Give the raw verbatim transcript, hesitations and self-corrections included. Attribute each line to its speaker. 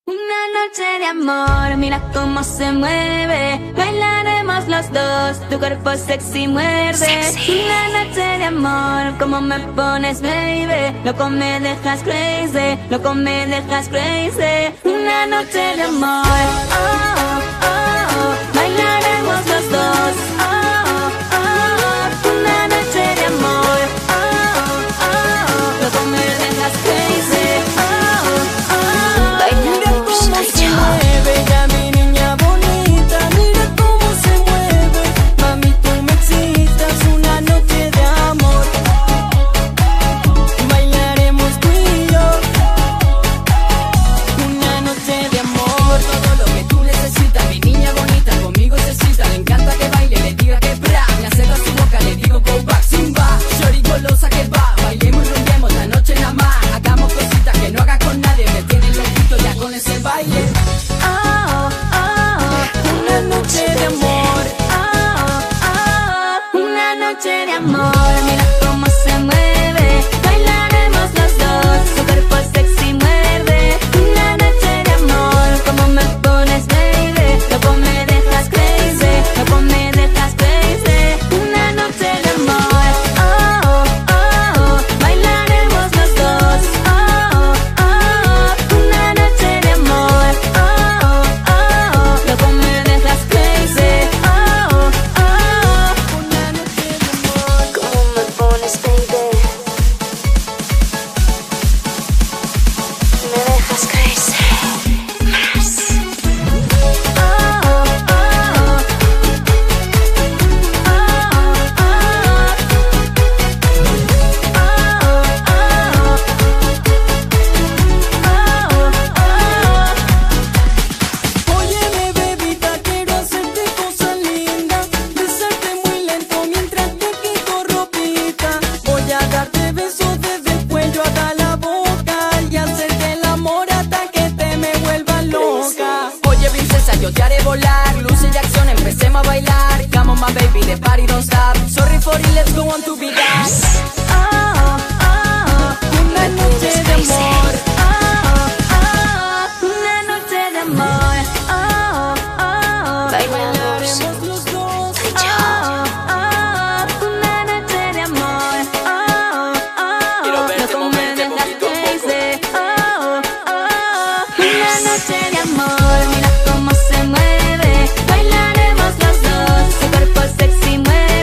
Speaker 1: Una noche de amor, mira cómo se mueve. Bailaremos los dos, tu cuerpo sexy muerde. Sexy. Una noche de amor, cómo me pones, baby. Loco me dejas crazy, loco me dejas crazy. Una noche de amor, oh, oh, oh, oh. Bailaremos los dos, oh, oh, oh, oh. Una noche de amor, oh, oh, oh, oh. Loco me dejas crazy, oh, oh, oh.
Speaker 2: Mira cómo se mueve ya mi niña bonita, mira cómo se mueve. Mami, tú me excitas, una noche de amor. Bailaremos tú y yo, una noche de amor. Todo lo que tú necesitas, mi niña bonita, conmigo se cita. Le encanta que baile, le diga que bra. Me acerco a su boca, le digo go back, zumba. Shorty golosa que va, bailemos y rompemos la noche nada más. Hagamos cositas que no haga con nadie, me tiene loquito ya con ese baile.
Speaker 1: Oh, oh, oh,
Speaker 2: Una noche de amor.
Speaker 1: oh, oh, oh, una noche de amor, mira cómo se mueve. Bailaremos los dos, su cuerpo sexy muerde. Una noche de amor, como me pones, baby. Loco me dejas crazy, loco me dejas crazy. Una noche de amor, oh, oh, oh, bailaremos los dos, oh, oh, oh, una noche de amor, oh, oh, oh, loco me dejas crazy, oh, oh, oh.
Speaker 2: Una noche de amor.
Speaker 3: ¿Cómo me pones, baby? Me dejas crazy. Más.
Speaker 1: Oh, oh, oh, oh,
Speaker 2: Óyeme, bebita, quiero hacerte cosas lindas, besarte muy lento mientras te quito ropita. Voy a darte besos desde el cuello hasta la boca y hacerte el amor hasta que te me vuelvas loca. Oye, princesa, yo te haré volar, luces y acción, empecemos a bailar. Come on, my baby, the party don't stop. Sorry for it, let's go on to be that.
Speaker 1: oh, oh,
Speaker 2: Una noche de amor.
Speaker 1: una noche de amor, oh, oh,
Speaker 3: Bailamos
Speaker 2: Bailaremos los dos.
Speaker 3: tú y yo.
Speaker 1: oh, oh, una noche de amor, oh, oh,
Speaker 2: Quiero verte
Speaker 1: loco me
Speaker 2: moverte
Speaker 1: dejas
Speaker 2: poquito a poco.
Speaker 1: crazy, oh, oh, una noche de amor, mira cómo se mueve. Bailaremos los dos, su cuerpo sexy mueve.